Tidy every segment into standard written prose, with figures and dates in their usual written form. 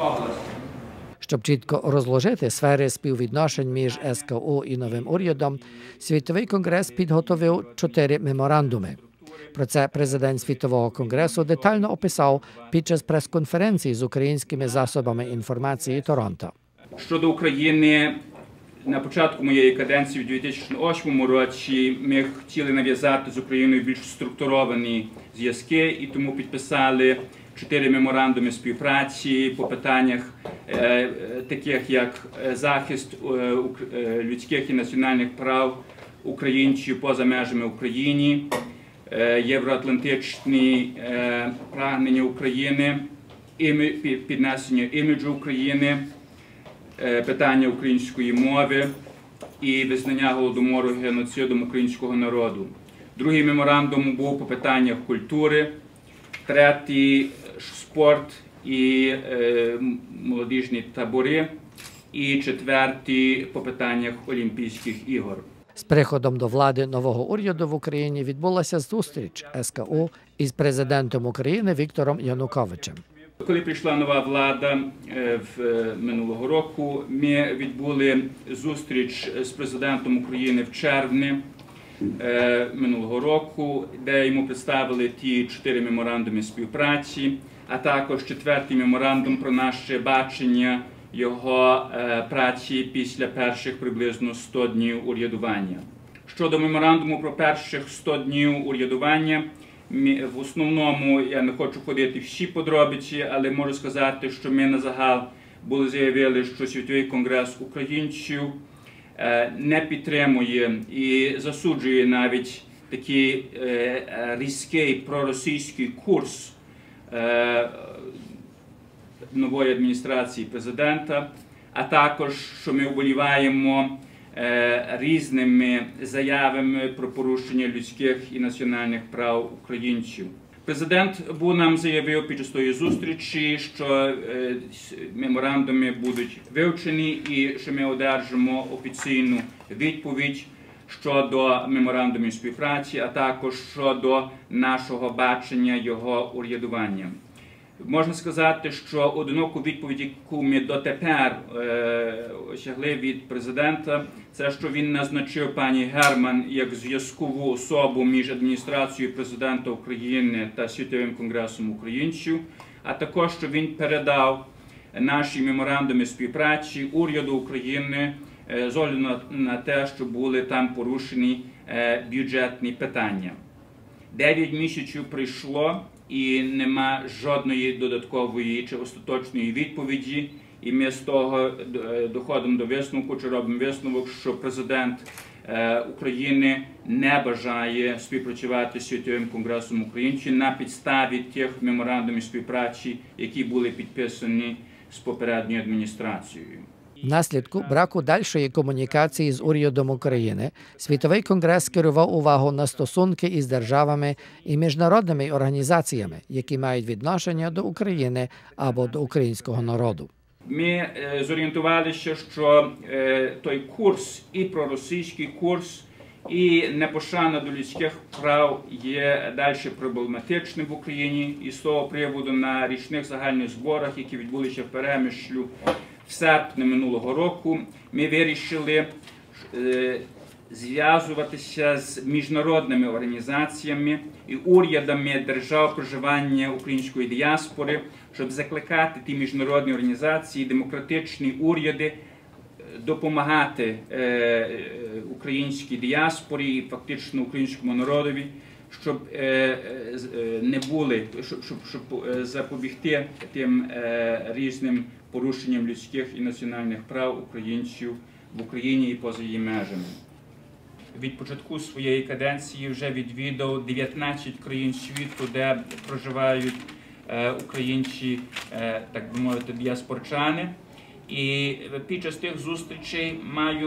Щоб чітко розложити сфери співвідношень між СКУ і новим урядом, Світовий конгрес підготовив 4 меморандуми. Про це президент Світового конгресу детально описав під час прес-конференції з українськими засобами інформації Торонто. Щодо України, на початку моєї каденції у 2008 році ми хотіли нав'язати з Україною більш структуровані зв'язки і тому підписали 4 меморандуми співпраці по питаннях таких як захист людських і національних прав українців поза межами України, євроатлантичні прагнення України, піднесення іміджу України, питання української мови і визнання голодомору і геноцидом українського народу. Другий меморандум був по питаннях культури, третій – спорт і молодіжні табори, і четвертий – по питаннях Олімпійських ігор. З приходом до влади нового уряду в Україні відбулася зустріч СКУ із президентом України Віктором Януковичем. Коли прийшла нова влада минулого року, ми відбули зустріч з президентом України в червні минулого року, де йому представили ті 4 меморандуми співпраці, а також 4-й меморандум про наше бачення його праці після перших приблизно 100 днів урядування. Щодо меморандуму про перших 100 днів урядування, в основному, я не хочу ходити всі подробиці, але можу сказати, що ми на загал були заявили, що Світовий конгрес українців не підтримує і засуджує навіть такий різкий проросійський курс нової адміністрації президента, а також, що ми вболіваємо різними заявами про порушення людських і національних прав українців. Президент нам заявив під час тої зустрічі, що меморандуми будуть вивчені і що ми одержимо офіційну відповідь щодо меморандумів співпраці, а також щодо нашого бачення його урядування. Можна сказати, що одиноку відповідь, яку ми дотепер осягли від президента, це, що він назначив пані Герман як зв'язкову особу між адміністрацією президента України та Світовим конгресом українців, а також, що він передав наші меморандуми співпраці уряду України з огляду на те, що були там порушені бюджетні питання. 9 місяців пройшло, і нема жодної додаткової чи остаточної відповіді. І ми з того доходимо до висновку, чи робимо висновок, що президент України не бажає співпрацювати з Світовим конгресом українців на підставі тих меморандумів співпраці, які були підписані з попередньою адміністрацією. Внаслідку браку дальшої комунікації з урядом України Світовий конгрес скерував увагу на стосунки із державами і міжнародними організаціями, які мають відношення до України або до українського народу. Ми зорієнтувалися, що той курс, і проросійський курс, і непошана до людських прав є далі проблематичним в Україні. І з того приводу на річних загальних зборах, які відбулися в Перемишлю в серпні минулого року, ми вирішили зв'язуватися з міжнародними організаціями і урядами держав проживання української діаспори, щоб закликати ті міжнародні організації, демократичні уряди допомагати українській діаспорі і фактично українському народові, щоб не були, щоб запобігти тим різним порушенням людських і національних прав українців в Україні і поза її межами. Від початку своєї каденції вже відвідав 19 країн світу, де проживають українці, так би мовити, діаспорчани. І під час тих зустрічей маю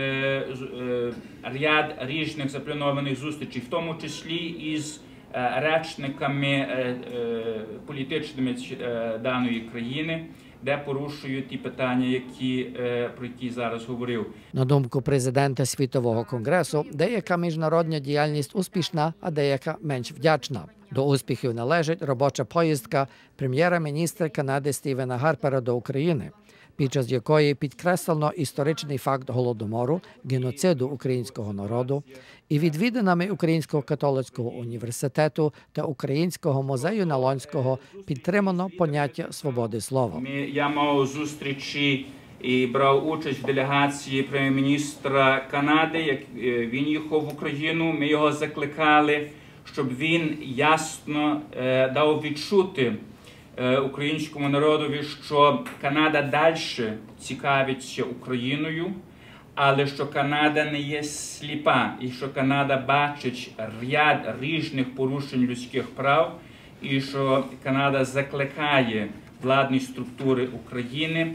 ряд різних запланованих зустрічей, в тому числі із речниками політичними даної країни, де порушують ті питання, про які зараз говорив. На думку президента Світового конгресу, деяка міжнародна діяльність успішна, а деяка менш вдячна. До успіхів належить робоча поїздка прем'єра-міністра Канади Стівена Гарпера до України, під час якої підкреслено історичний факт Голодомору, геноциду українського народу, і відвідинами Українського католицького університету та Українського музею Налонського підтримано поняття свободи слова. Я мав зустрічі і брав участь в делегації прем'єр-міністра Канади, як він їхав в Україну. Ми його закликали, щоб він ясно дав відчути українському народові, що Канада далі цікавиться Україною, але що Канада не є сліпа, і що Канада бачить ряд різних порушень людських прав, і що Канада закликає владні структури України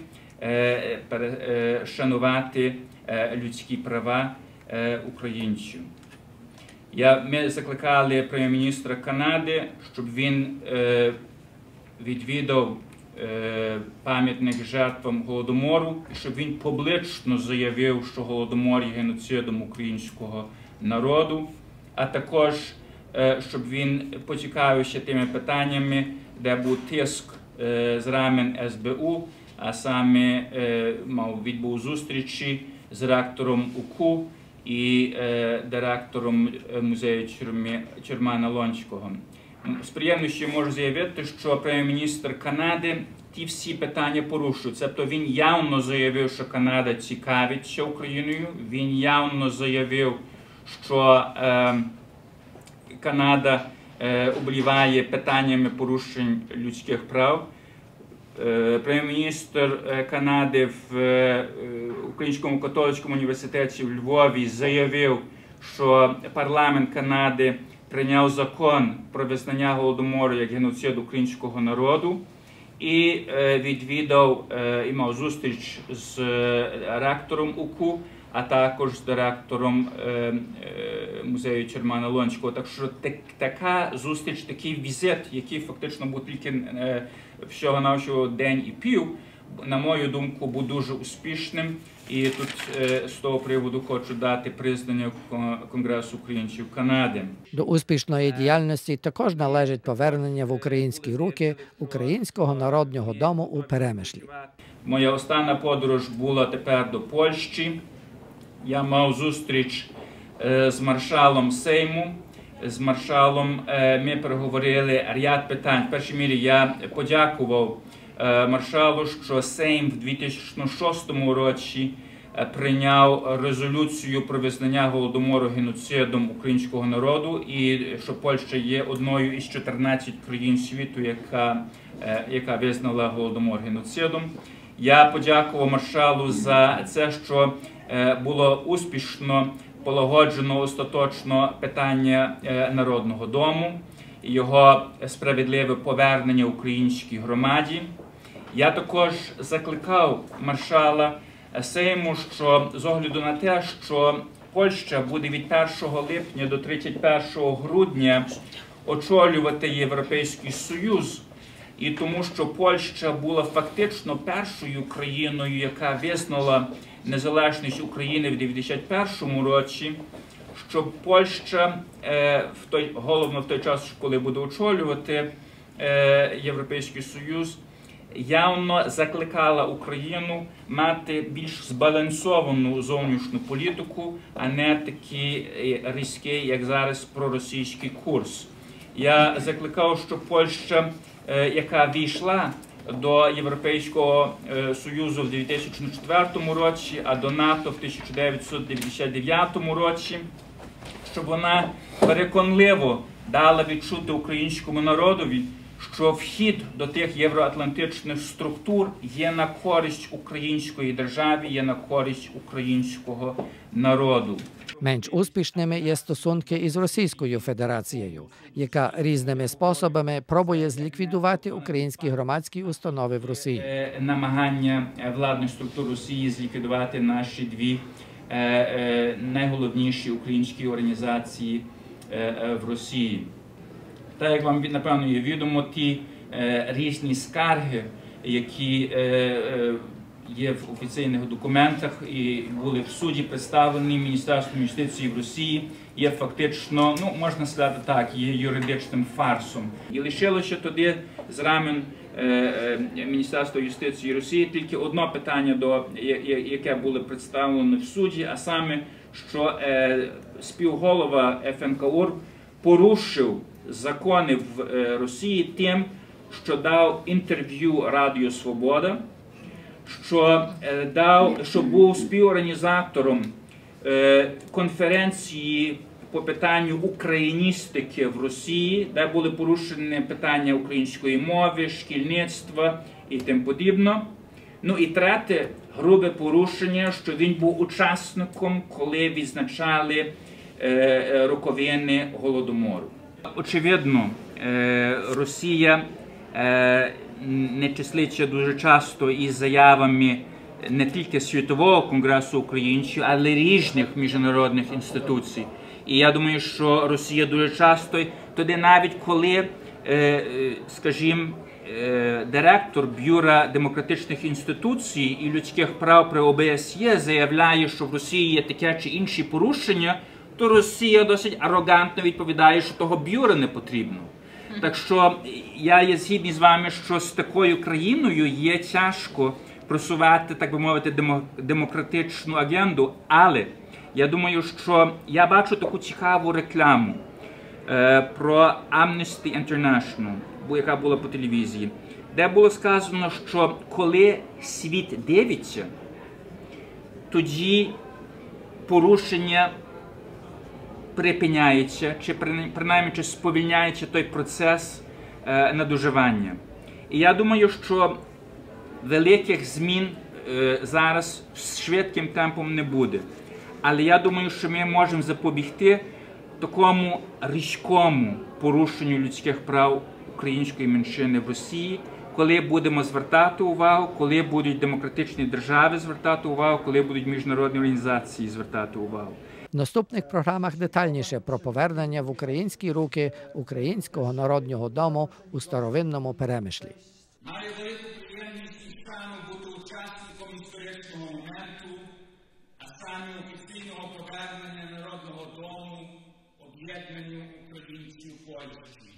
шанувати людські права українців. Ми закликали прем'єр-міністра Канади, щоб він відвідав пам'ятник жертвам Голодомору, і щоб він публічно заявив, що Голодомор є геноцидом українського народу, а також, щоб він поцікавився тими питаннями, де був тиск з рамен СБУ, а саме відбув зустрічі з ректором УКУ і директором музею Чорма Налонського. З приємністю можу заявити, що прем'єр-міністр Канади ті всі питання порушує. Тобто він явно заявив, що Канада цікавиться Україною, він явно заявив, що Канада обливає питаннями порушень людських прав. Прем'єр-міністр Канади в Українському католицькому університеті в Львові заявив, що парламент Канади прийняв закон про визнання Голодомору як геноцид українського народу і відвідав і мав зустріч з ректором УКУ, а також з директором музею Чорма Налонського. Так що така зустріч, такий візит, який фактично був тільки всього-навсього день і пів, на мою думку, був дуже успішним. І тут з того приводу хочу дати признання Конгресу українців Канади. До успішної діяльності також належить повернення в українські руки Українського народного дому у Перемишлі. Моя остання подорож була тепер до Польщі. Я мав зустріч з маршалом Сейму. З маршалом ми переговорили ряд питань. В першій мірі я подякував маршалу, що Сейм в 2006 році прийняв резолюцію про визнання Голодомору геноцидом українського народу і що Польща є одною із 14 країн світу, яка визнала Голодомор геноцидом. Я подякував маршалу за це, що було успішно полагоджено остаточно питання Народного дому, його справедливе повернення українській громаді. Я також закликав маршала Сейму, що з огляду на те, що Польща буде від 1 липня до 31 грудня очолювати Європейський Союз, і тому що Польща була фактично першою країною, яка визнала незалежність України в 1991 році, що Польща, головно в той час, коли буде очолювати Європейський Союз, явно закликала Україну мати більш збалансовану зовнішню політику, а не такий різкий, як зараз, проросійський курс. Я закликав, що Польща, яка війшла до Європейського Союзу в 2004 році, а до НАТО в 1999 році, щоб вона переконливо дала відчути українському народові, що вхід до тих євроатлантичних структур є на користь української держави, є на користь українського народу. Менш успішними є стосунки із Російською Федерацією, яка різними способами пробує зліквідувати українські громадські установи в Росії. Намагання владних структур Росії зліквідувати наші дві найголовніші українські організації в Росії. Так як вам, напевно, є відомо, ті різні скарги, які є в офіційних документах і були в суді представлені Міністерством юстиції в Росії, є фактично, ну, можна сказати так, є юридичним фарсом. І лишилося тоді з рамен Міністерства юстиції Росії тільки одне питання, яке було представлено в суді, а саме, що співголова ФНКУР порушив закони в Росії тим, що дав інтерв'ю Радіо Свобода, що був співорганізатором конференції по питанню україністики в Росії, де були порушені питання української мови, шкільництва і тим подібне. Ну і третє, грубе порушення, що він був учасником, коли відзначали роковини Голодомору. Очевидно, Росія не числиться дуже часто із заявами не тільки Світового конгресу українців, але й різних міжнародних інституцій. І я думаю, що Росія дуже часто, тоді навіть коли, скажімо, директор Бюро демократичних інституцій і людських прав при ОБСЄ заявляє, що в Росії є таке чи інші порушення, то Росія досить арогантно відповідає, що того бюро не потрібно. Так що я є згідний з вами, що з такою країною є тяжко просувати, так би мовити, демократичну агенду, але я думаю, що я бачу таку цікаву рекламу про Amnesty International, яка була по телевізії, де було сказано, що коли світ дивиться, тоді порушення припиняється, чи принаймні чи сповільняється той процес надоживання. І я думаю, що великих змін зараз швидким темпом не буде. Але я думаю, що ми можемо запобігти такому різкому порушенню людських прав української меншини в Росії, коли будемо звертати увагу, коли будуть демократичні держави звертати увагу, коли будуть міжнародні організації звертати увагу. В наступних програмах детальніше про повернення в українські руки Українського народного дому у старовинному Перемишлі. Маю велику приємність і шану бути учасником історичного моменту, а саме офіційного повернення Народного дому об'єднанню українців Польщі.